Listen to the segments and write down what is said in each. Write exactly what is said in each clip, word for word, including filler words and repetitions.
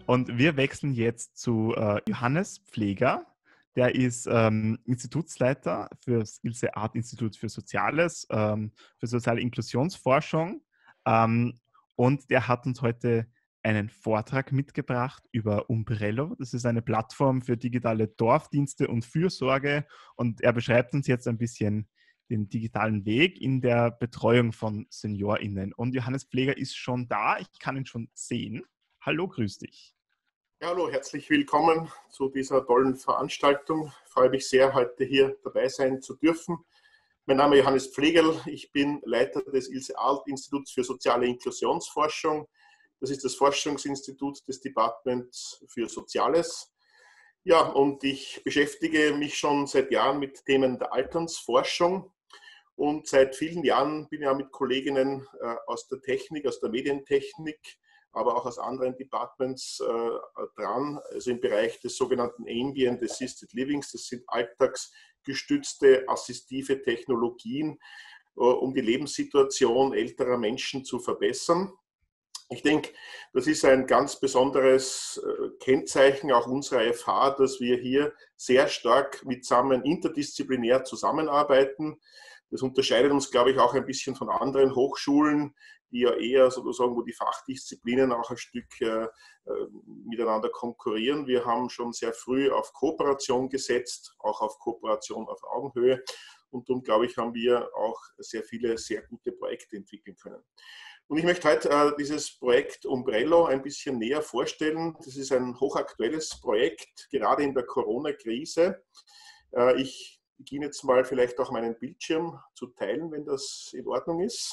Und wir wechseln jetzt zu äh, Johannes Pfleger. Der ist ähm, Institutsleiter für das Ilse Art Institut für Soziales, ähm, für soziale Inklusionsforschung. Ähm, und der hat uns heute einen Vortrag mitgebracht über Umbrello. Das ist eine Plattform für digitale Dorfdienste und Fürsorge. Und er beschreibt uns jetzt ein bisschen den digitalen Weg in der Betreuung von SeniorInnen. Und Johannes Pfleger ist schon da. Ich kann ihn schon sehen. Hallo, grüß dich. Ja, hallo, herzlich willkommen zu dieser tollen Veranstaltung. Ich freue mich sehr, heute hier dabei sein zu dürfen. Mein Name ist Johannes Pflegerl. Ich bin Leiter des Ilse Art Instituts für soziale Inklusionsforschung. Das ist das Forschungsinstitut des Departments für Soziales. Ja, und ich beschäftige mich schon seit Jahren mit Themen der Alternsforschung. Und seit vielen Jahren bin ich auch mit Kolleginnen äh, aus der Technik, aus der Medientechnik, aber auch aus anderen Departments äh, dran, also im Bereich des sogenannten Ambient Assisted Livings. Das sind alltagsgestützte assistive Technologien, äh, um die Lebenssituation älterer Menschen zu verbessern. Ich denke, das ist ein ganz besonderes äh, Kennzeichen auch unserer F H, dass wir hier sehr stark mitsammen interdisziplinär zusammenarbeiten. Das unterscheidet uns, glaube ich, auch ein bisschen von anderen Hochschulen, die ja eher sozusagen, wo die Fachdisziplinen auch ein Stück äh, miteinander konkurrieren. Wir haben schon sehr früh auf Kooperation gesetzt, auch auf Kooperation auf Augenhöhe. Und darum, glaube ich, haben wir auch sehr viele sehr gute Projekte entwickeln können. Und ich möchte heute äh, dieses Projekt Umbrello ein bisschen näher vorstellen. Das ist ein hochaktuelles Projekt, gerade in der Corona-Krise. Äh, ich beginne jetzt mal vielleicht auch meinen Bildschirm zu teilen, wenn das in Ordnung ist.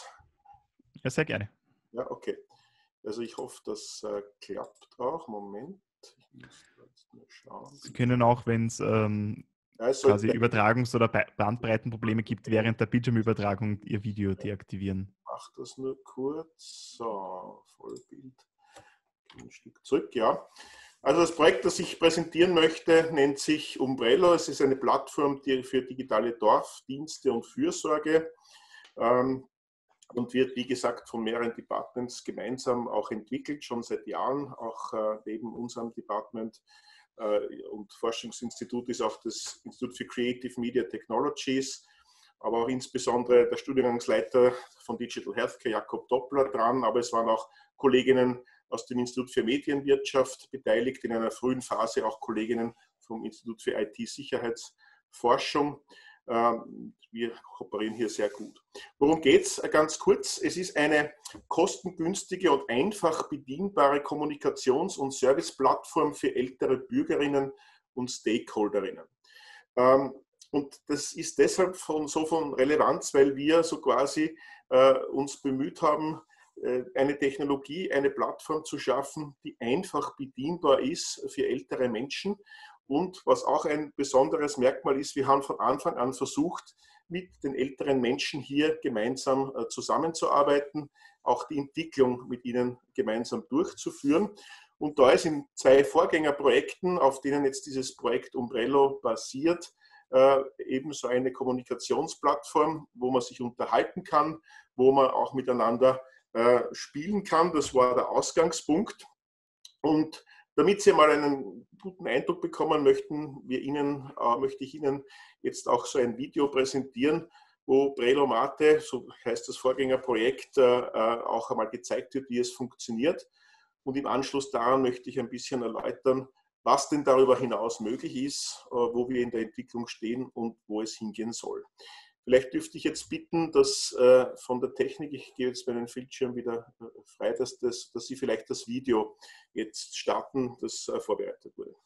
Ja, sehr gerne. Ja, okay. Also ich hoffe, das äh, klappt auch. Moment. Ich muss jetzt mal schauen. Sie können auch, wenn es ähm, ja, es quasi Übertragungs- oder Bandbreitenprobleme gibt, während der Bildschirmübertragung Ihr Video deaktivieren. Ich mache das nur kurz. So, Vollbild. Ein Stück zurück, ja. Also das Projekt, das ich präsentieren möchte, nennt sich Umbrello. Es ist eine Plattform für digitale Dorfdienste und Fürsorge. Ähm, und wird, wie gesagt, von mehreren Departments gemeinsam auch entwickelt, schon seit Jahren, auch äh, neben unserem Department. Äh, und Forschungsinstitut ist auch das Institut für Creative Media Technologies, aber auch insbesondere der Studiengangsleiter von Digital Healthcare, Jakob Doppler, dran. Aber es waren auch Kolleginnen aus dem Institut für Medienwirtschaft beteiligt, in einer frühen Phase auch Kolleginnen vom Institut für I T-Sicherheitsforschung. Wir kooperieren hier sehr gut. Worum geht es? Ganz kurz. Es ist eine kostengünstige und einfach bedienbare Kommunikations- und Serviceplattform für ältere Bürgerinnen und Stakeholderinnen. Und das ist deshalb von, so von Relevanz, weil wir so quasi äh, uns bemüht haben, äh, eine Technologie, eine Plattform zu schaffen, die einfach bedienbar ist für ältere Menschen. Und was auch ein besonderes Merkmal ist, wir haben von Anfang an versucht, mit den älteren Menschen hier gemeinsam äh, zusammenzuarbeiten, auch die Entwicklung mit ihnen gemeinsam durchzuführen. Und da ist in zwei Vorgängerprojekten, auf denen jetzt dieses Projekt Umbrello basiert, Äh, ebenso eine Kommunikationsplattform, wo man sich unterhalten kann, wo man auch miteinander äh, spielen kann. Das war der Ausgangspunkt. Und damit Sie mal einen guten Eindruck bekommen, möchten wir Ihnen, äh, möchte ich Ihnen jetzt auch so ein Video präsentieren, wo Umbrello Mate, so heißt das Vorgängerprojekt, äh, auch einmal gezeigt wird, wie es funktioniert. Und im Anschluss daran möchte ich ein bisschen erläutern, was denn darüber hinaus möglich ist, wo wir in der Entwicklung stehen und wo es hingehen soll. Vielleicht dürfte ich jetzt bitten, dass äh, von der Technik, ich gehe jetzt meinen Bildschirm wieder frei, dass, das, dass Sie vielleicht das Video jetzt starten, das äh, vorbereitet wurde.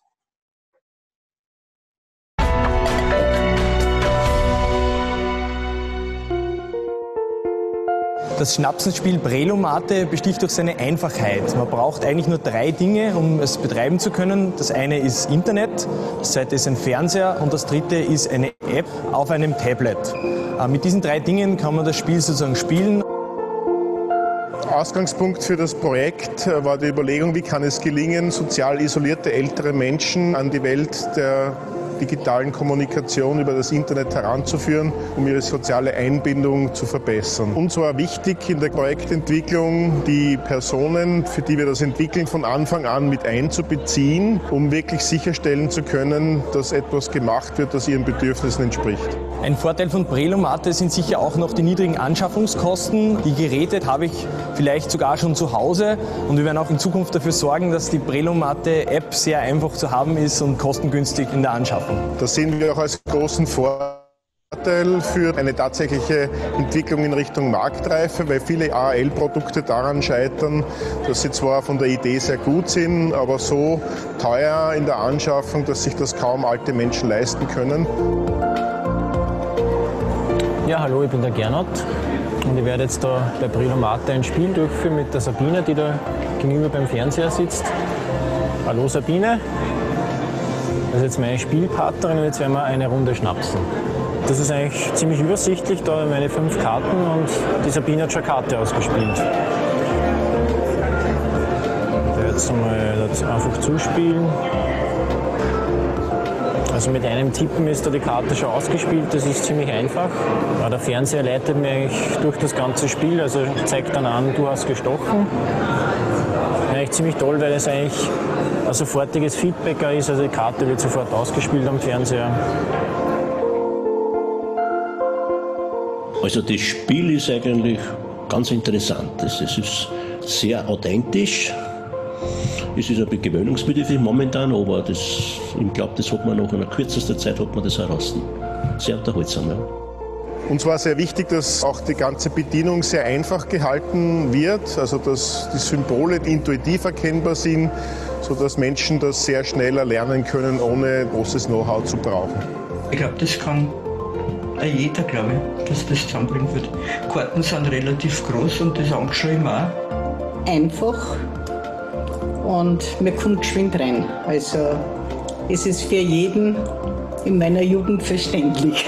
Das Schnapsenspiel Umbrello Mate besticht durch seine Einfachheit. Man braucht eigentlich nur drei Dinge, um es betreiben zu können. Das eine ist Internet, das zweite ist ein Fernseher und das dritte ist eine App auf einem Tablet. Mit diesen drei Dingen kann man das Spiel sozusagen spielen. Ausgangspunkt für das Projekt war die Überlegung, wie kann es gelingen, sozial isolierte ältere Menschen an die Welt der digitalen Kommunikation über das Internet heranzuführen, um ihre soziale Einbindung zu verbessern. Uns war wichtig in der Projektentwicklung, die Personen, für die wir das entwickeln, von Anfang an mit einzubeziehen, um wirklich sicherstellen zu können, dass etwas gemacht wird, das ihren Bedürfnissen entspricht. Ein Vorteil von Prelomate sind sicher auch noch die niedrigen Anschaffungskosten. Die Geräte habe ich vielleicht sogar schon zu Hause und wir werden auch in Zukunft dafür sorgen, dass die Prelomate-App sehr einfach zu haben ist und kostengünstig in der Anschaffung. Das sehen wir auch als großen Vorteil für eine tatsächliche Entwicklung in Richtung Marktreife, weil viele A L-Produkte daran scheitern, dass sie zwar von der Idee sehr gut sind, aber so teuer in der Anschaffung, dass sich das kaum alte Menschen leisten können. Ja, hallo, ich bin der Gernot und ich werde jetzt da bei Prelomate ein Spiel durchführen mit der Sabine, die da gegenüber beim Fernseher sitzt. Hallo Sabine, das ist jetzt meine Spielpartnerin und jetzt werden wir eine Runde schnapsen. Das ist eigentlich ziemlich übersichtlich, da meine fünf Karten und die Sabine hat schon eine Karte ausgespielt. Ich werde jetzt einmal einfach zuspielen. Also mit einem Tippen ist da die Karte schon ausgespielt, das ist ziemlich einfach. Ja, der Fernseher leitet mir eigentlich durch das ganze Spiel, also zeigt dann an, du hast gestochen. Eigentlich ziemlich toll, weil es eigentlich ein sofortiges Feedback ist, also die Karte wird sofort ausgespielt am Fernseher. Also das Spiel ist eigentlich ganz interessant, es ist sehr authentisch. Es ist ein bisschen gewöhnungsbedürftig momentan, aber das, ich glaube, das hat man noch in kürzester Zeit hat man das heraus. Sehr unterhaltsam. Ja. Uns war sehr wichtig, dass auch die ganze Bedienung sehr einfach gehalten wird, also dass die Symbole intuitiv erkennbar sind, sodass Menschen das sehr schnell erlernen können, ohne großes Know-how zu brauchen. Ich glaube, das kann jeder, glaube ich, dass das zusammenbringen wird. Karten sind relativ groß und das angeschauen auch. Einfach. Und mir kommt geschwind rein. Also es ist für jeden in meiner Jugend verständlich.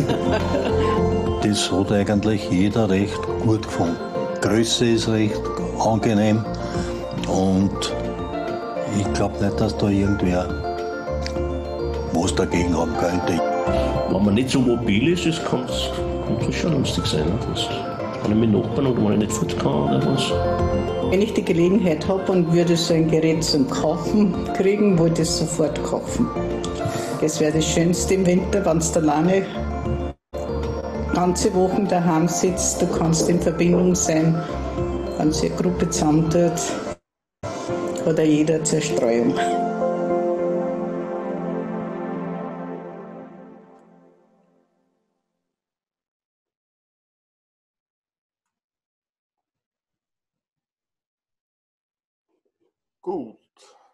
Das hat eigentlich jeder recht gut gefunden. Die Größe ist recht angenehm und ich glaube nicht, dass da irgendwer was dagegen haben könnte. Wenn man nicht so mobil ist, das kann es schon lustig sein. Ne? Das kann ich mit Nachbarn oder wenn ich nicht fort kann oder was. Wenn ich die Gelegenheit habe und würde so ein Gerät zum Kaufen kriegen, würde ich es sofort kaufen. Das wäre das Schönste im Winter, wenn du alleine ganze Wochen daheim sitzt. Du kannst in Verbindung sein, wenn sich eine Gruppe zusammentut, oder jeder Zerstreuung. Gut.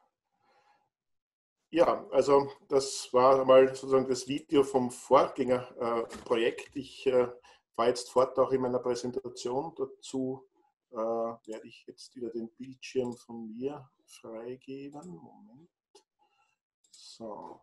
Ja, also das war mal sozusagen das Video vom Vorgängerprojekt. Äh, ich äh, fahre jetzt fort auch in meiner Präsentation. Dazu äh, werde ich jetzt wieder den Bildschirm von mir freigeben. Moment. So.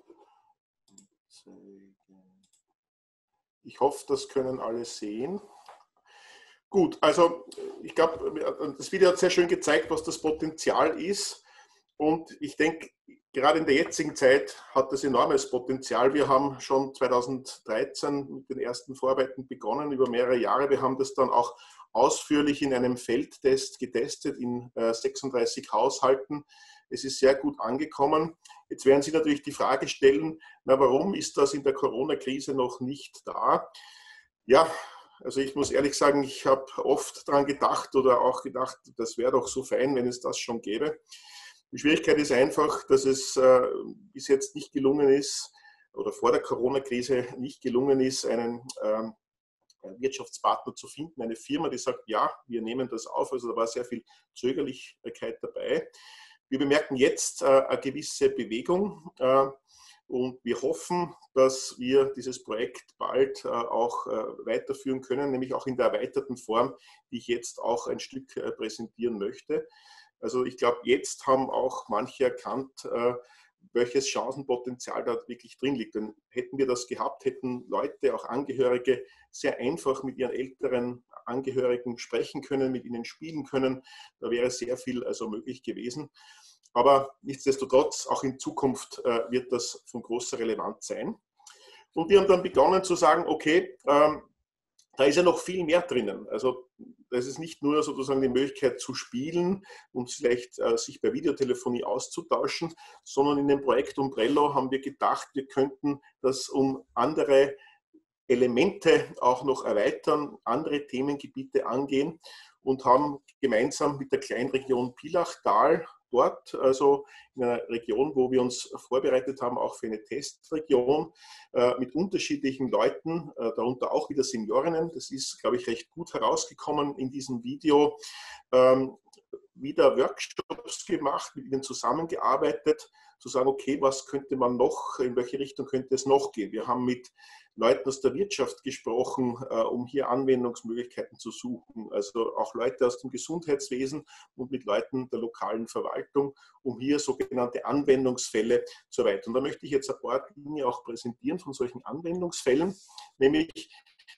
Ich hoffe, das können alle sehen. Gut, also ich glaube, das Video hat sehr schön gezeigt, was das Potenzial ist. Und ich denke, gerade in der jetzigen Zeit hat das enormes Potenzial. Wir haben schon zweitausenddreizehn mit den ersten Vorarbeiten begonnen, über mehrere Jahre. Wir haben das dann auch ausführlich in einem Feldtest getestet, in sechsunddreißig Haushalten. Es ist sehr gut angekommen. Jetzt werden Sie natürlich die Frage stellen, na, warum ist das in der Corona-Krise noch nicht da? Ja, also ich muss ehrlich sagen, ich habe oft daran gedacht oder auch gedacht, das wäre doch so fein, wenn es das schon gäbe. Die Schwierigkeit ist einfach, dass es äh, bis jetzt nicht gelungen ist oder vor der Corona-Krise nicht gelungen ist, einen ähm, Wirtschaftspartner zu finden, eine Firma, die sagt, ja, wir nehmen das auf. Also da war sehr viel Zögerlichkeit dabei. Wir bemerken jetzt äh, eine gewisse Bewegung. Äh, Und wir hoffen, dass wir dieses Projekt bald äh, auch äh, weiterführen können, nämlich auch in der erweiterten Form, die ich jetzt auch ein Stück äh, präsentieren möchte. Also ich glaube, jetzt haben auch manche erkannt, äh, welches Chancenpotenzial da wirklich drin liegt. Denn hätten wir das gehabt, hätten Leute, auch Angehörige, sehr einfach mit ihren älteren Angehörigen sprechen können, mit ihnen spielen können. Da wäre sehr viel also möglich gewesen. Aber nichtsdestotrotz, auch in Zukunft äh, wird das von großer Relevanz sein. Und wir haben dann begonnen zu sagen, okay, ähm, da ist ja noch viel mehr drinnen. Also das ist nicht nur sozusagen die Möglichkeit zu spielen und vielleicht äh, sich per Videotelefonie auszutauschen, sondern in dem Projekt Umbrello haben wir gedacht, wir könnten das um andere Elemente auch noch erweitern, andere Themengebiete angehen und haben gemeinsam mit der Kleinregion Pilachtal dort, also in einer Region, wo wir uns vorbereitet haben, auch für eine Testregion, äh, mit unterschiedlichen Leuten, äh, darunter auch wieder Seniorinnen. Das ist, glaube ich, recht gut herausgekommen in diesem Video. Ähm, wieder Workshops gemacht, mit ihnen zusammengearbeitet, zu sagen, okay, was könnte man noch, in welche Richtung könnte es noch gehen? Wir haben mit Leuten aus der Wirtschaft gesprochen, äh, um hier Anwendungsmöglichkeiten zu suchen, also auch Leute aus dem Gesundheitswesen und mit Leuten der lokalen Verwaltung, um hier sogenannte Anwendungsfälle zu erweitern. Und da möchte ich jetzt ein paar Dinge auch präsentieren von solchen Anwendungsfällen, nämlich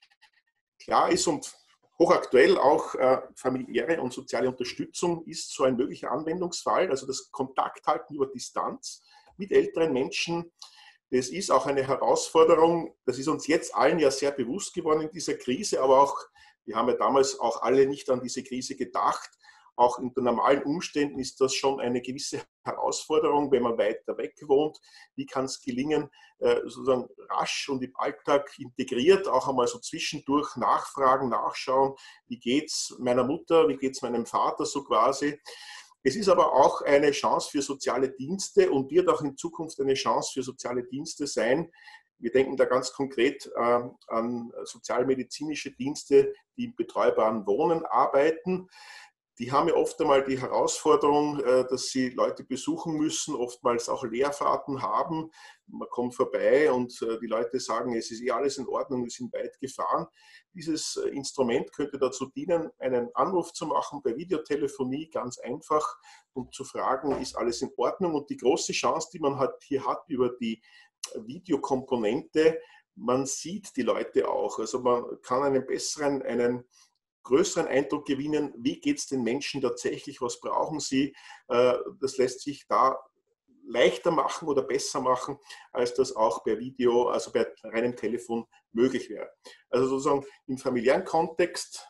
klar ist und hochaktuell auch äh, familiäre und soziale Unterstützung ist so ein möglicher Anwendungsfall, also das Kontakthalten über Distanz mit älteren Menschen. Das ist auch eine Herausforderung, das ist uns jetzt allen ja sehr bewusst geworden in dieser Krise, aber auch, wir haben ja damals auch alle nicht an diese Krise gedacht, auch unter normalen Umständen ist das schon eine gewisse Herausforderung, wenn man weiter weg wohnt. Wie kann es gelingen, sozusagen rasch und im Alltag integriert, auch einmal so zwischendurch nachfragen, nachschauen, wie geht es meiner Mutter, wie geht es meinem Vater so quasi. Es ist aber auch eine Chance für soziale Dienste und wird auch in Zukunft eine Chance für soziale Dienste sein. Wir denken da ganz konkret äh, an sozialmedizinische Dienste, die im betreubaren Wohnen arbeiten. Die haben ja oft einmal die Herausforderung, dass sie Leute besuchen müssen, oftmals auch Leerfahrten haben. Man kommt vorbei und die Leute sagen, es ist eh alles in Ordnung, wir sind weit gefahren. Dieses Instrument könnte dazu dienen, einen Anruf zu machen per Videotelefonie, ganz einfach, und zu fragen, ist alles in Ordnung? Und die große Chance, die man hat, hier hat über die Videokomponente, man sieht die Leute auch. Also man kann einen besseren, einen größeren Eindruck gewinnen, wie geht es den Menschen tatsächlich, was brauchen sie. Das lässt sich da leichter machen oder besser machen, als das auch per Video, also bei reinem Telefon möglich wäre. Also sozusagen im familiären Kontext,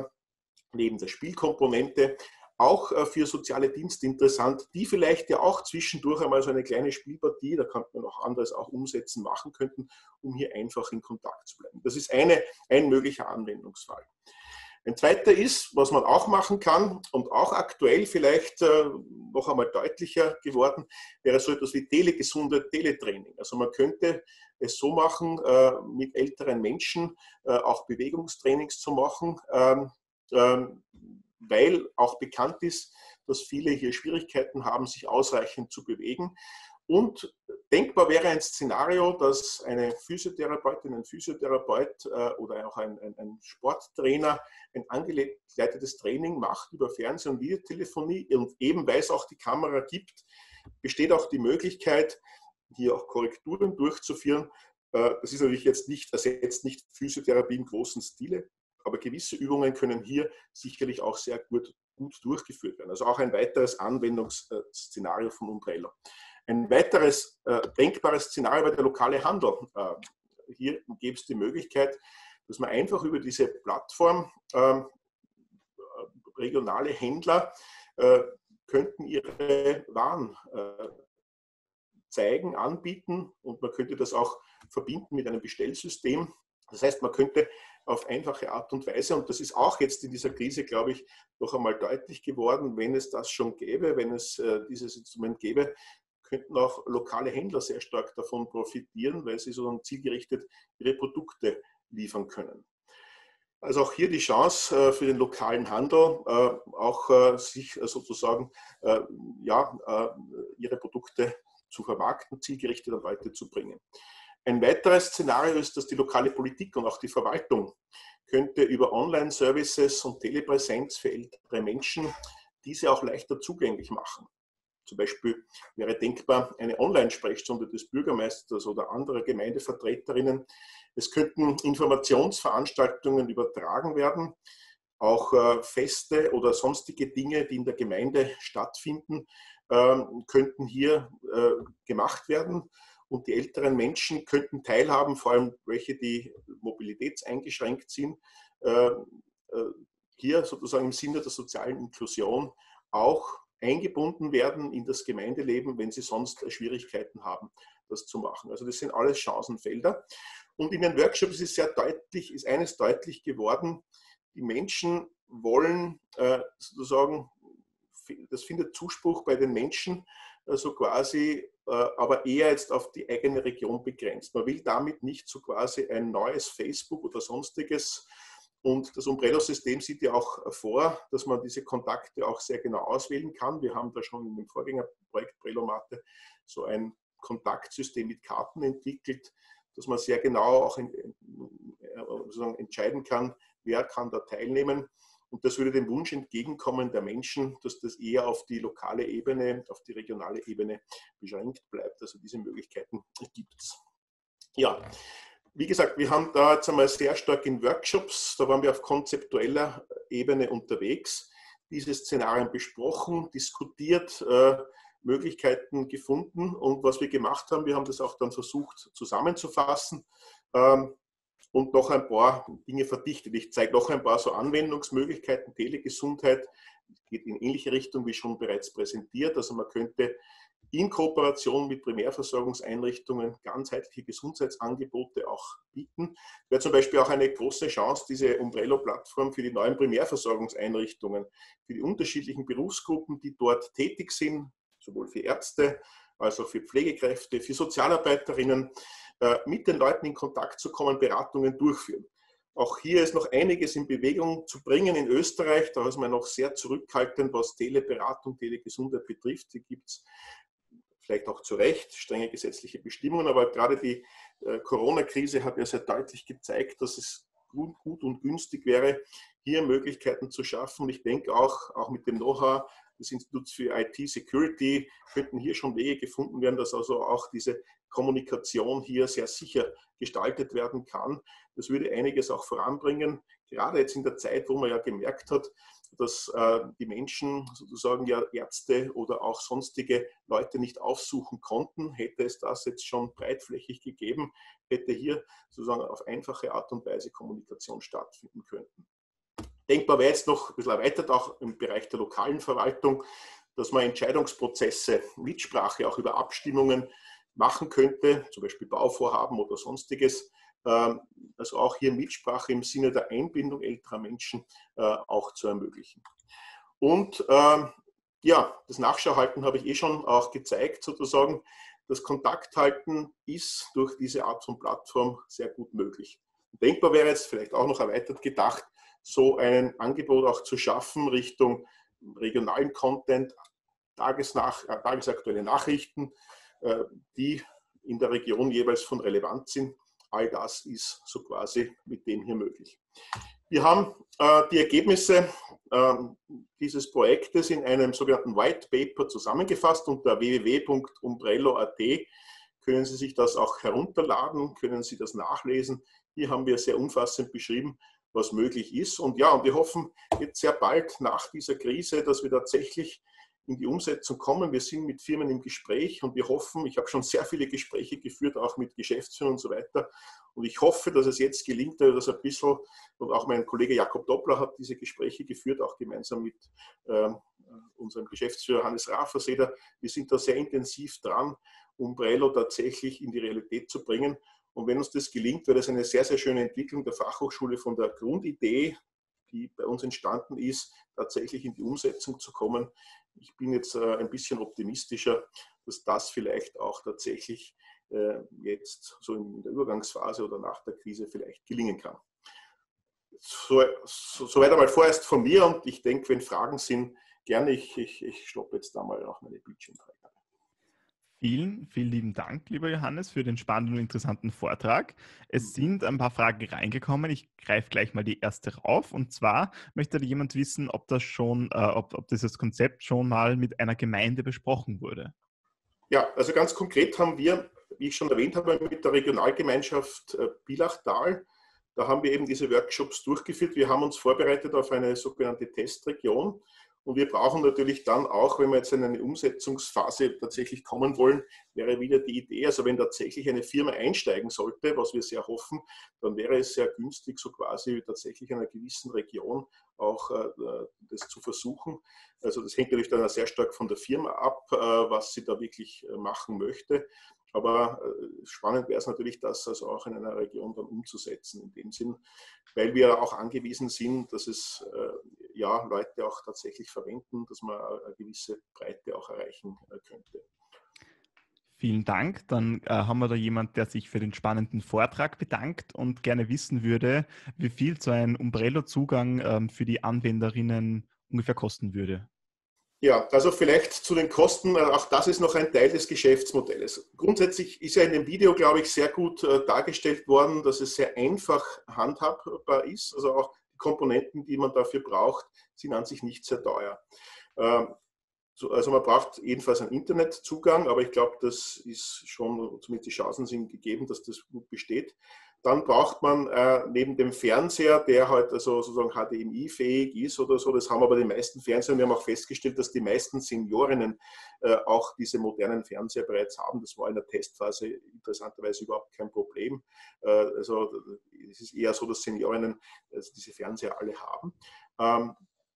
neben der Spielkomponente, auch für soziale Dienste interessant, die vielleicht ja auch zwischendurch einmal so eine kleine Spielpartie, da kann man auch anderes auch umsetzen, machen könnten, um hier einfach in Kontakt zu bleiben. Das ist eine, ein möglicher Anwendungsfall. Ein zweiter ist, was man auch machen kann und auch aktuell vielleicht äh, noch einmal deutlicher geworden, wäre so etwas wie Telegesundheit, Teletraining. Also man könnte es so machen, äh, mit älteren Menschen äh, auch Bewegungstrainings zu machen, ähm, ähm, weil auch bekannt ist, dass viele hier Schwierigkeiten haben, sich ausreichend zu bewegen. Und denkbar wäre ein Szenario, dass eine Physiotherapeutin, ein Physiotherapeut äh, oder auch ein, ein, ein Sporttrainer ein angeleitetes Training macht über Fernseh- und Videotelefonie. Und eben, weil es auch die Kamera gibt, besteht auch die Möglichkeit, hier auch Korrekturen durchzuführen. Äh, das ist natürlich jetzt nicht, ersetzt nicht Physiotherapie im großen Stile, aber gewisse Übungen können hier sicherlich auch sehr gut, gut durchgeführt werden. Also auch ein weiteres Anwendungsszenario von Umbrello. Ein weiteres äh, denkbares Szenario wäre der lokale Handel. Äh, hier gäbe es die Möglichkeit, dass man einfach über diese Plattform äh, regionale Händler äh, könnten ihre Waren äh, zeigen, anbieten und man könnte das auch verbinden mit einem Bestellsystem. Das heißt, man könnte auf einfache Art und Weise, und das ist auch jetzt in dieser Krise, glaube ich, noch einmal deutlich geworden, wenn es das schon gäbe, wenn es äh, dieses Instrument gäbe, könnten auch lokale Händler sehr stark davon profitieren, weil sie so zielgerichtet ihre Produkte liefern können. Also auch hier die Chance äh, für den lokalen Handel, äh, auch äh, sich äh, sozusagen äh, ja, äh, ihre Produkte zu vermarkten, zielgerichtet an Leute zu bringen. Ein weiteres Szenario ist, dass die lokale Politik und auch die Verwaltung könnte über Online-Services und Telepräsenz für ältere Menschen diese auch leichter zugänglich machen. Zum Beispiel wäre denkbar eine Online-Sprechstunde des Bürgermeisters oder anderer Gemeindevertreterinnen. Es könnten Informationsveranstaltungen übertragen werden, auch äh, Feste oder sonstige Dinge, die in der Gemeinde stattfinden, äh, könnten hier äh, gemacht werden. Und die älteren Menschen könnten teilhaben, vor allem welche, die mobilitätseingeschränkt sind, äh, äh, hier sozusagen im Sinne der sozialen Inklusion auch eingebunden werden in das Gemeindeleben, wenn sie sonst Schwierigkeiten haben, das zu machen. Also das sind alles Chancenfelder. Und in den Workshops ist sehr deutlich, ist eines deutlich geworden: Die Menschen wollen äh, sozusagen, das findet Zuspruch bei den Menschen, äh, so quasi, äh, aber eher jetzt auf die eigene Region begrenzt. Man will damit nicht so quasi ein neues Facebook oder sonstiges. Und das Umbrello-System sieht ja auch vor, dass man diese Kontakte auch sehr genau auswählen kann. Wir haben da schon in dem Vorgängerprojekt Brelomate so ein Kontaktsystem mit Karten entwickelt, dass man sehr genau auch in, sozusagen entscheiden kann, wer kann da teilnehmen. Und das würde dem Wunsch entgegenkommen der Menschen, dass das eher auf die lokale Ebene, auf die regionale Ebene beschränkt bleibt. Also diese Möglichkeiten gibt es. Ja. Wie gesagt, wir haben da jetzt einmal sehr stark in Workshops, da waren wir auf konzeptueller Ebene unterwegs, diese Szenarien besprochen, diskutiert, äh, Möglichkeiten gefunden, und was wir gemacht haben, wir haben das auch dann versucht zusammenzufassen ähm, und noch ein paar Dinge verdichtet. Ich zeige noch ein paar so Anwendungsmöglichkeiten. Telegesundheit geht in ähnliche Richtung wie schon bereits präsentiert. Also man könnte in Kooperation mit Primärversorgungseinrichtungen ganzheitliche Gesundheitsangebote auch bieten. Wäre zum Beispiel auch eine große Chance, diese Umbrello-Plattform für die neuen Primärversorgungseinrichtungen, für die unterschiedlichen Berufsgruppen, die dort tätig sind, sowohl für Ärzte als auch für Pflegekräfte, für Sozialarbeiterinnen, mit den Leuten in Kontakt zu kommen, Beratungen durchführen. Auch hier ist noch einiges in Bewegung zu bringen in Österreich. Da ist man noch sehr zurückhaltend, was Teleberatung, Telegesundheit betrifft. Hier gibt es vielleicht auch zu Recht strenge gesetzliche Bestimmungen, aber gerade die äh, Corona-Krise hat ja sehr deutlich gezeigt, dass es gut, gut und günstig wäre, hier Möglichkeiten zu schaffen. Ich denke auch, auch mit dem Know-how des Instituts für I T-Security könnten hier schon Wege gefunden werden, dass also auch diese Kommunikation hier sehr sicher gestaltet werden kann. Das würde einiges auch voranbringen, gerade jetzt in der Zeit, wo man ja gemerkt hat, dass äh, die Menschen sozusagen ja Ärzte oder auch sonstige Leute nicht aufsuchen konnten. Hätte es das jetzt schon breitflächig gegeben, hätte hier sozusagen auf einfache Art und Weise Kommunikation stattfinden können. Denkbar wäre jetzt noch ein bisschen erweitert, auch im Bereich der lokalen Verwaltung, dass man Entscheidungsprozesse, Mitsprache auch über Abstimmungen machen könnte, zum Beispiel Bauvorhaben oder sonstiges. Also auch hier Mitsprache im Sinne der Einbindung älterer Menschen auch zu ermöglichen. Und ja, das Nachschauhalten habe ich eh schon auch gezeigt, sozusagen. Das Kontakthalten ist durch diese Art von Plattform sehr gut möglich. Denkbar wäre jetzt vielleicht auch noch erweitert gedacht, so ein Angebot auch zu schaffen Richtung regionalen Content, Tagesnach, äh, tagesaktuelle Nachrichten, äh, die in der Region jeweils von Relevanz sind. All das ist so quasi mit dem hier möglich. Wir haben äh, die Ergebnisse äh, dieses Projektes in einem sogenannten White Paper zusammengefasst. Unter w w w punkt umbrello punkt a t können Sie sich das auch herunterladen, können Sie das nachlesen. Hier haben wir sehr umfassend beschrieben, was möglich ist. Und ja, und wir hoffen jetzt sehr bald nach dieser Krise, dass wir tatsächlich in die Umsetzung kommen. Wir sind mit Firmen im Gespräch und wir hoffen, ich habe schon sehr viele Gespräche geführt, auch mit Geschäftsführern und so weiter. Und ich hoffe, dass es jetzt gelingt, dass ein bisschen, und auch mein Kollege Jakob Doppler hat diese Gespräche geführt, auch gemeinsam mit äh, unserem Geschäftsführer Hannes Raferseder. Wir sind da sehr intensiv dran, Umbrello tatsächlich in die Realität zu bringen. Und wenn uns das gelingt, wäre das eine sehr, sehr schöne Entwicklung der Fachhochschule von der Grundidee, die bei uns entstanden ist, tatsächlich in die Umsetzung zu kommen. Ich bin jetzt äh, ein bisschen optimistischer, dass das vielleicht auch tatsächlich äh, jetzt so in der Übergangsphase oder nach der Krise vielleicht gelingen kann. So, so, soweit einmal vorerst von mir, und ich denke, wenn Fragen sind, gerne, ich, ich, ich stoppe jetzt da mal auch meine Bildschirmträger. Vielen, vielen lieben Dank, lieber Johannes, für den spannenden und interessanten Vortrag. Es sind ein paar Fragen reingekommen. Ich greife gleich mal die erste rauf. Und zwar möchte jemand wissen, ob das schon, äh, ob, ob dieses Konzept schon mal mit einer Gemeinde besprochen wurde. Ja, also ganz konkret haben wir, wie ich schon erwähnt habe, mit der Regionalgemeinschaft Billachtal, da haben wir eben diese Workshops durchgeführt. Wir haben uns vorbereitet auf eine sogenannte Testregion. Und wir brauchen natürlich dann auch, wenn wir jetzt in eine Umsetzungsphase tatsächlich kommen wollen, wäre wieder die Idee, also wenn tatsächlich eine Firma einsteigen sollte, was wir sehr hoffen, dann wäre es sehr günstig, so quasi tatsächlich in einer gewissen Region auch äh, das zu versuchen. Also das hängt natürlich dann sehr stark von der Firma ab, äh, was sie da wirklich äh, machen möchte. Aber äh, spannend wäre es natürlich, das also auch in einer Region dann umzusetzen, in dem Sinn, weil wir auch angewiesen sind, dass es äh, ja, Leute auch tatsächlich verwenden, dass man eine gewisse Breite auch erreichen äh, könnte. Vielen Dank. Dann äh, haben wir da jemand, der sich für den spannenden Vortrag bedankt und gerne wissen würde, wie viel so ein Umbrello-Zugang ähm, für die Anwenderinnen ungefähr kosten würde. Ja, also vielleicht zu den Kosten, auch das ist noch ein Teil des Geschäftsmodells. Grundsätzlich ist ja in dem Video, glaube ich, sehr gut äh, dargestellt worden, dass es sehr einfach handhabbar ist. Also auch die Komponenten, die man dafür braucht, sind an sich nicht sehr teuer. Ähm, so, also man braucht jedenfalls einen Internetzugang, aber ich glaube, das ist schon, zumindest die Chancen sind gegeben, dass das gut besteht. Dann braucht man äh, neben dem Fernseher, der halt also sozusagen H D M I-fähig ist oder so, das haben aber die meisten Fernseher, und wir haben auch festgestellt, dass die meisten Seniorinnen äh, auch diese modernen Fernseher bereits haben. Das war in der Testphase interessanterweise überhaupt kein Problem. Äh, also es ist eher so, dass Seniorinnen also diese Fernseher alle haben. Ähm,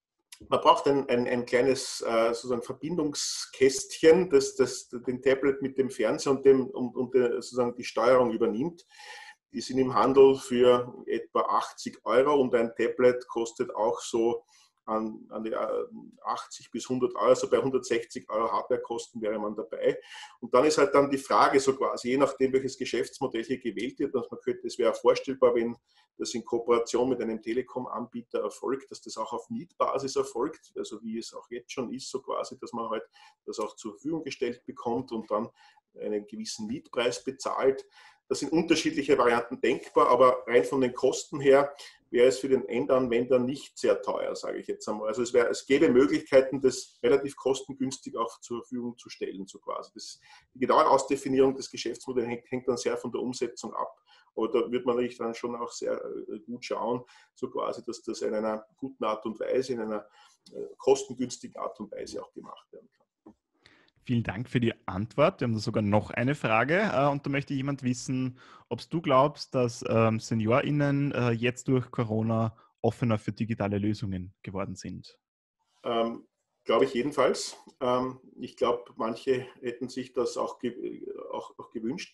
Man braucht ein, ein, ein kleines äh, sozusagen Verbindungskästchen, das, das den Tablet mit dem Fernseher und, dem, und, und der, sozusagen die Steuerung übernimmt. Die sind im Handel für etwa achtzig Euro und ein Tablet kostet auch so an, an die achtzig bis hundert Euro, also bei hundertsechzig Euro Hardwarekosten wäre man dabei. Und dann ist halt dann die Frage so quasi, je nachdem welches Geschäftsmodell hier gewählt wird, dass man könnte, es wäre vorstellbar, wenn das in Kooperation mit einem Telekom-Anbieter erfolgt, dass das auch auf Mietbasis erfolgt, also wie es auch jetzt schon ist, so quasi, dass man halt das auch zur Verfügung gestellt bekommt und dann einen gewissen Mietpreis bezahlt. Das sind unterschiedliche Varianten denkbar, aber rein von den Kosten her wäre es für den Endanwender nicht sehr teuer, sage ich jetzt einmal. Also es, wäre, es gäbe Möglichkeiten, das relativ kostengünstig auch zur Verfügung zu stellen, so quasi. Das, die genaue Ausdefinierung des Geschäftsmodells hängt, hängt dann sehr von der Umsetzung ab. Aber da wird man natürlich dann schon auch sehr gut schauen, so quasi, dass das in einer guten Art und Weise, in einer kostengünstigen Art und Weise auch gemacht werden kann. Vielen Dank für die Antwort. Wir haben da sogar noch eine Frage und da möchte jemand wissen, ob du glaubst, dass ähm, SeniorInnen äh, jetzt durch Corona offener für digitale Lösungen geworden sind. Ähm, glaube ich jedenfalls. Ähm, ich glaube, manche hätten sich das auch, ge auch, auch gewünscht.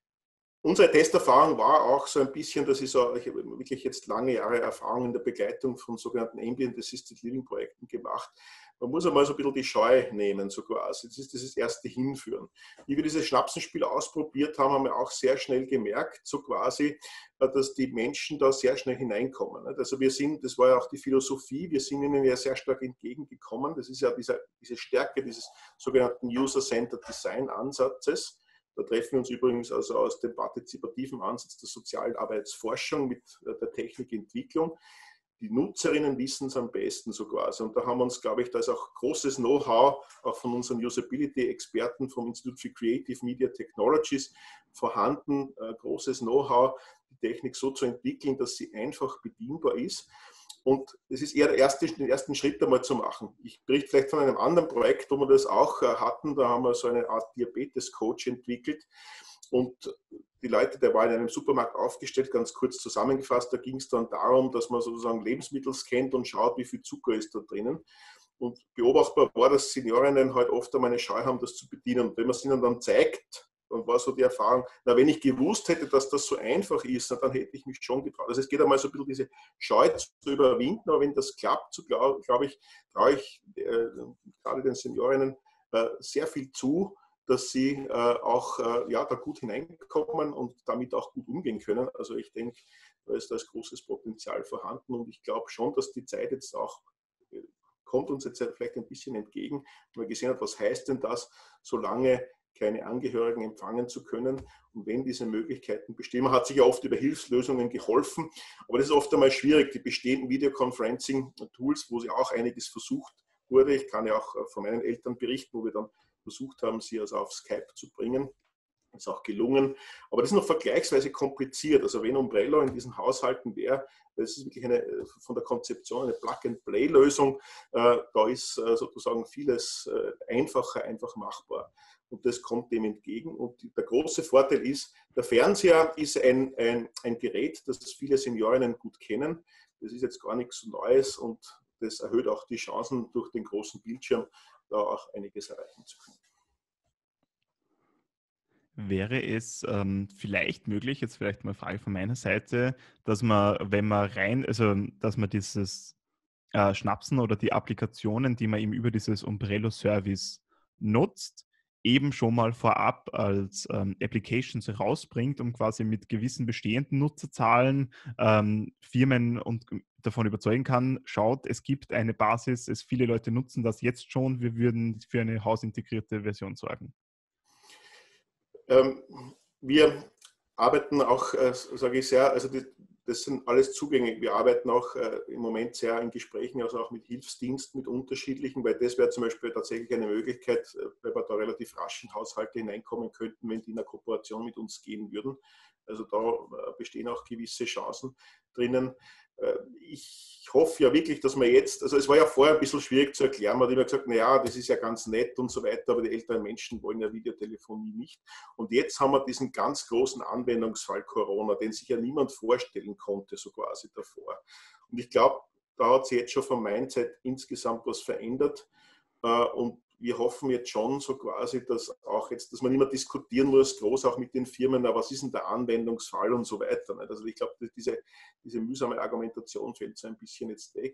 Unsere Testerfahrung war auch so ein bisschen, das ist auch, ich habe wirklich jetzt lange Jahre Erfahrung in der Begleitung von sogenannten Ambient Assisted Living Projekten gemacht. Man muss einmal so ein bisschen die Scheu nehmen, so quasi. Das ist das erste Hinführen. Wie wir dieses Schnapsenspiel ausprobiert haben, haben wir auch sehr schnell gemerkt, so quasi, dass die Menschen da sehr schnell hineinkommen. Also wir sind, das war ja auch die Philosophie, wir sind ihnen ja sehr stark entgegengekommen. Das ist ja dieser, diese Stärke dieses sogenannten User-Centered Design Ansatzes. Da treffen wir uns übrigens also aus dem partizipativen Ansatz der Sozialarbeitsforschung mit der Technikentwicklung. Die Nutzerinnen wissen es am besten so quasi. Und da haben wir uns, glaube ich, da ist auch großes Know-how, auch von unseren Usability-Experten vom Institut für Creative Media Technologies vorhanden, äh, großes Know-how, die Technik so zu entwickeln, dass sie einfach bedienbar ist. Und es ist eher der erste, den ersten Schritt einmal zu machen. Ich berichte vielleicht von einem anderen Projekt, wo wir das auch hatten. Da haben wir so eine Art Diabetes-Coach entwickelt. Und die Leute, der war in einem Supermarkt aufgestellt, ganz kurz zusammengefasst. Da ging es dann darum, dass man sozusagen Lebensmittel scannt und schaut, wie viel Zucker ist da drinnen. Und beobachtbar war, dass Seniorinnen halt oft einmal eine Scheu haben, das zu bedienen. Und wenn man es ihnen dann zeigt, dann war so die Erfahrung, na, wenn ich gewusst hätte, dass das so einfach ist, na, dann hätte ich mich schon getraut. Also es geht einmal so ein bisschen diese Scheu zu überwinden, aber wenn das klappt, so glaube glaub ich, traue ich äh, gerade den Seniorinnen äh, sehr viel zu, dass sie äh, auch äh, ja, da gut hineinkommen und damit auch gut umgehen können. Also ich denke, da ist da ist großes Potenzial vorhanden und ich glaube schon, dass die Zeit jetzt auch kommt uns jetzt vielleicht ein bisschen entgegen, weil man gesehen hat, was heißt denn das, solange keine Angehörigen empfangen zu können. Und wenn diese Möglichkeiten bestehen, man hat sich ja oft über Hilfslösungen geholfen, aber das ist oft einmal schwierig. Die bestehenden Videoconferencing-Tools, wo sie auch einiges versucht wurde, ich kann ja auch von meinen Eltern berichten, wo wir dann versucht haben, sie also auf Skype zu bringen. Das ist auch gelungen, aber das ist noch vergleichsweise kompliziert. Also wenn Umbrello in diesen Haushalten wäre, das ist wirklich eine, von der Konzeption eine Plug-and-Play-Lösung. Da ist sozusagen vieles einfacher, einfach machbar. Und das kommt dem entgegen. Und der große Vorteil ist, der Fernseher ist ein, ein, ein Gerät, das viele Seniorinnen gut kennen. Das ist jetzt gar nichts Neues und das erhöht auch die Chancen, durch den großen Bildschirm da auch einiges erreichen zu können. Wäre es ähm, vielleicht möglich, jetzt vielleicht mal eine Frage von meiner Seite, dass man, wenn man rein, also dass man dieses äh, Schnapsen oder die Applikationen, die man eben über dieses Umbrello-Service nutzt, eben schon mal vorab als ähm, Applications rausbringt, um quasi mit gewissen bestehenden Nutzerzahlen ähm, Firmen und davon überzeugen kann, schaut, es gibt eine Basis, es viele Leute nutzen das jetzt schon, wir würden für eine hausintegrierte Version sorgen. Ähm, wir arbeiten auch, äh, sage ich sehr, also die, das sind alles zugänglich. Wir arbeiten auch äh, im Moment sehr in Gesprächen, also auch mit Hilfsdiensten, mit unterschiedlichen, weil das wäre zum Beispiel tatsächlich eine Möglichkeit, äh, weil wir da relativ rasch in Haushalte hineinkommen könnten, wenn die in eine Kooperation mit uns gehen würden. Also da äh, bestehen auch gewisse Chancen drinnen. Äh, ich hoffe ja wirklich, dass man jetzt, also es war ja vorher ein bisschen schwierig zu erklären, man hat immer gesagt, naja, das ist ja ganz nett und so weiter, aber die älteren Menschen wollen ja Videotelefonie nicht. Und jetzt haben wir diesen ganz großen Anwendungsfall Corona, den sich ja niemand vorstellen konnte, so quasi davor. Und ich glaube, da hat sich jetzt schon vom Mindset insgesamt was verändert. Und wir hoffen jetzt schon so quasi, dass auch jetzt, dass man nicht mehr diskutieren muss, groß auch mit den Firmen, na, was ist denn der Anwendungsfall und so weiter. Also ich glaube, diese, diese mühsame Argumentation fällt so ein bisschen jetzt weg.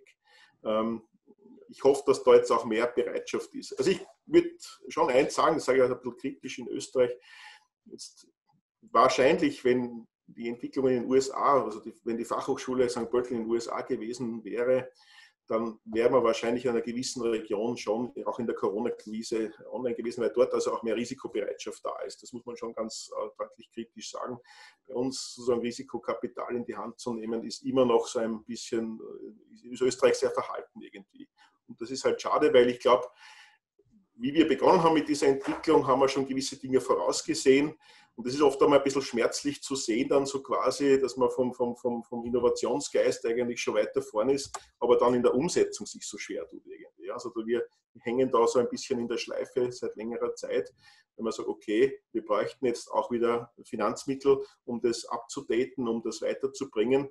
Ich hoffe, dass da jetzt auch mehr Bereitschaft ist. Also ich würde schon eins sagen, das sage ich auch ein bisschen kritisch in Österreich, jetzt wahrscheinlich, wenn die Entwicklung in den U S A, also die, wenn die Fachhochschule Sankt Pölten in den U S A gewesen wäre, dann wäre man wahrscheinlich in einer gewissen Region schon auch in der Corona-Krise online gewesen, weil dort also auch mehr Risikobereitschaft da ist. Das muss man schon ganz deutlich kritisch sagen. Bei uns sozusagen Risikokapital in die Hand zu nehmen, ist immer noch so ein bisschen, ist Österreich sehr verhalten irgendwie. Und das ist halt schade, weil ich glaube, wie wir begonnen haben mit dieser Entwicklung, haben wir schon gewisse Dinge vorausgesehen. Und das ist oft einmal ein bisschen schmerzlich zu sehen, dann so quasi, dass man vom, vom, vom, vom Innovationsgeist eigentlich schon weiter vorne ist, aber dann in der Umsetzung sich so schwer tut irgendwie. Also wir hängen da so ein bisschen in der Schleife seit längerer Zeit, wenn man sagt, okay, wir bräuchten jetzt auch wieder Finanzmittel, um das abzudaten, um das weiterzubringen.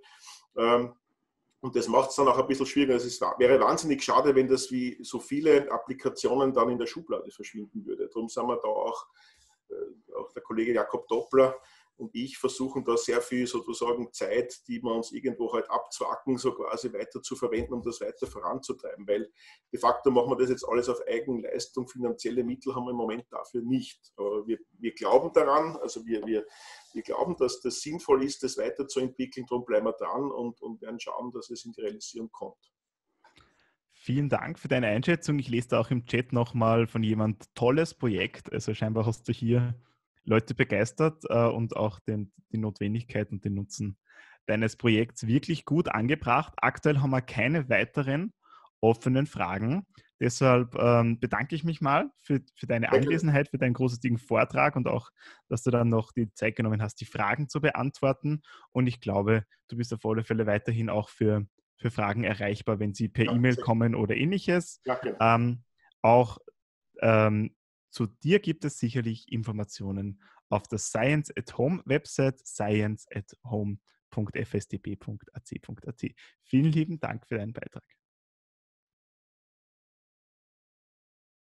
Und das macht es dann auch ein bisschen schwieriger. Es wäre wahnsinnig schade, wenn das wie so viele Applikationen dann in der Schublade verschwinden würde. Darum sind wir da auch, auch der Kollege Jakob Doppler und ich versuchen da sehr viel sozusagen Zeit, die wir uns irgendwo halt abzwacken, so quasi weiter zu verwenden, um das weiter voranzutreiben. Weil de facto machen wir das jetzt alles auf Eigenleistung. Finanzielle Mittel haben wir im Moment dafür nicht. Aber wir, wir glauben daran, also wir, wir, wir glauben, dass das sinnvoll ist, das weiterzuentwickeln. Darum bleiben wir dran und, und werden schauen, dass es in die Realisierung kommt. Vielen Dank für deine Einschätzung. Ich lese da auch im Chat nochmal von jemand tolles Projekt. Also scheinbar hast du hier Leute begeistert äh, und auch den, die Notwendigkeit und den Nutzen deines Projekts wirklich gut angebracht. Aktuell haben wir keine weiteren offenen Fragen. Deshalb ähm, bedanke ich mich mal für, für deine Anwesenheit, für deinen großartigen Vortrag und auch, dass du dann noch die Zeit genommen hast, die Fragen zu beantworten. Und ich glaube, du bist auf alle Fälle weiterhin auch für für Fragen erreichbar, wenn sie per ja, E-Mail kommen oder ähnliches. Ja, genau. ähm, auch ähm, zu dir gibt es sicherlich Informationen auf der Science at Home Website science at home punkt f s d b punkt a c punkt a t. Vielen lieben Dank für deinen Beitrag.